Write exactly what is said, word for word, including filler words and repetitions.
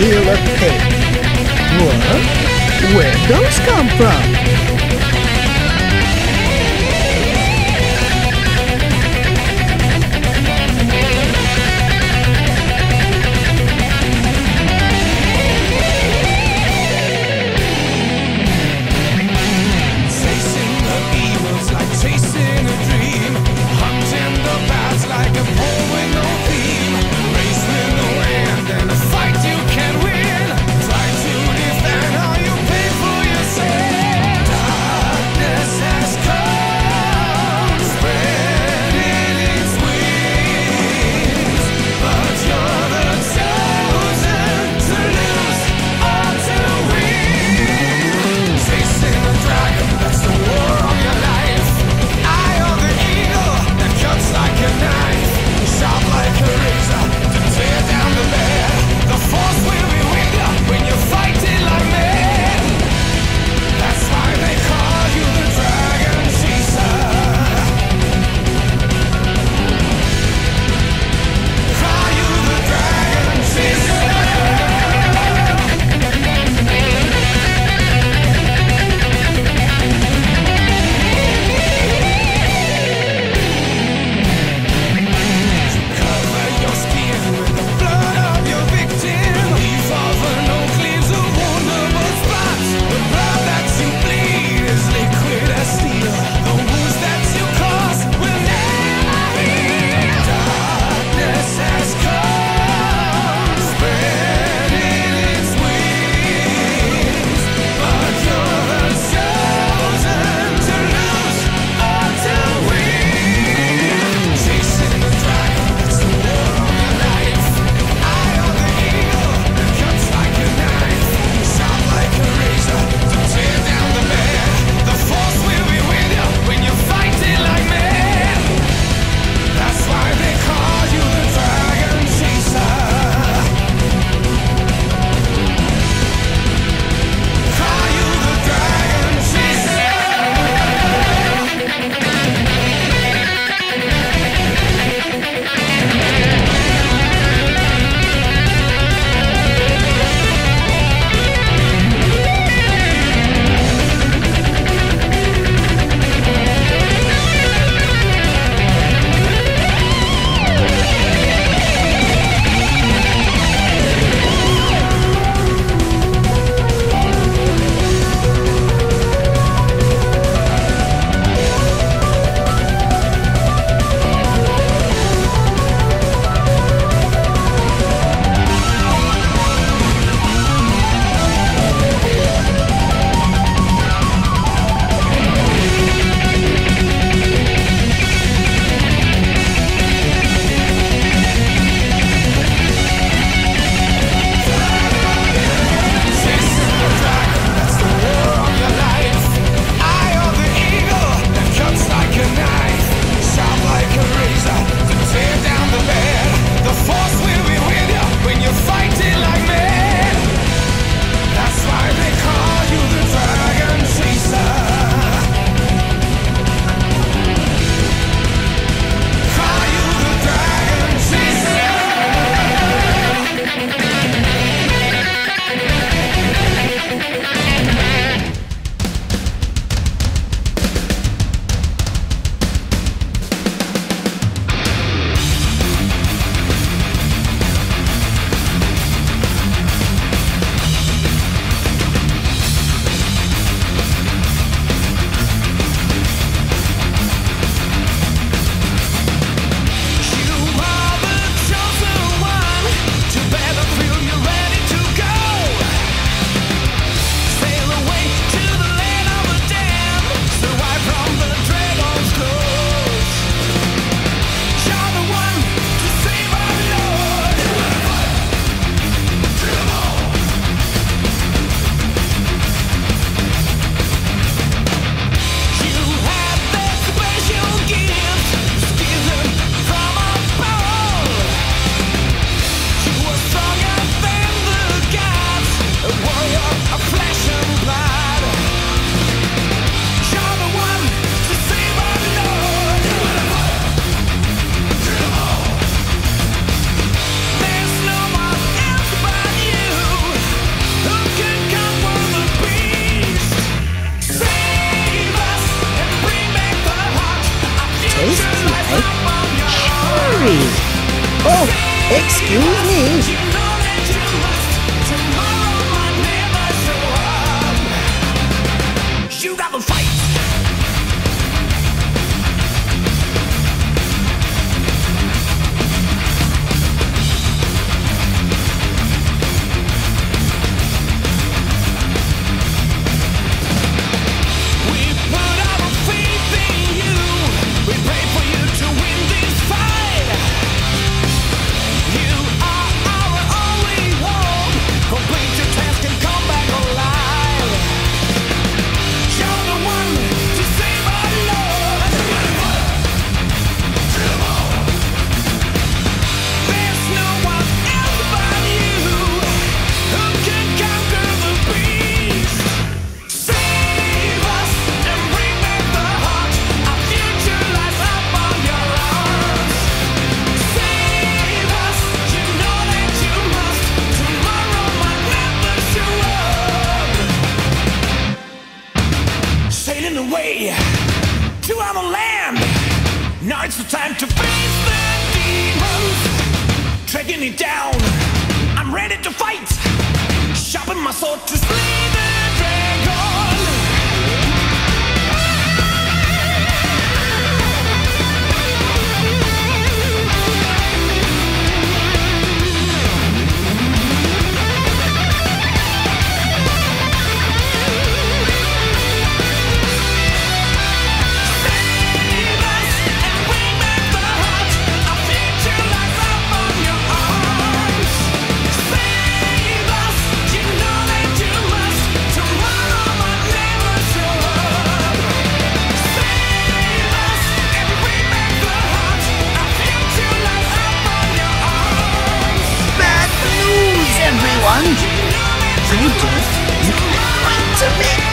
wheel of fate. What? Where'd those come from? Fight you can win. Try to defend how you pay for yourself. three. Oh, excuse me. You gotta fight. We put our faith in you. We pray for you to win this fight. You are our only hope. Complete your task and come back alive. You're the one to save our Lord. There's no one else but you who can conquer the beast. Save us and bring back the heart. Our future lies up on your arms. Save us, you know that you must. Tomorrow might never show up. Sailing away to our land. Now it's the time to face the demons. Tracking it down. I'm ready to fight. Sharpen my sword to slay the dragon. Save us and bring back the heart. Our future lies up on your arms. Save us, you know that you must. Tomorrow might never show up. Save us and bring back the heart. Our future lies up on your arms. Bad news, everyone. You know that you Soldiers, you can fight to make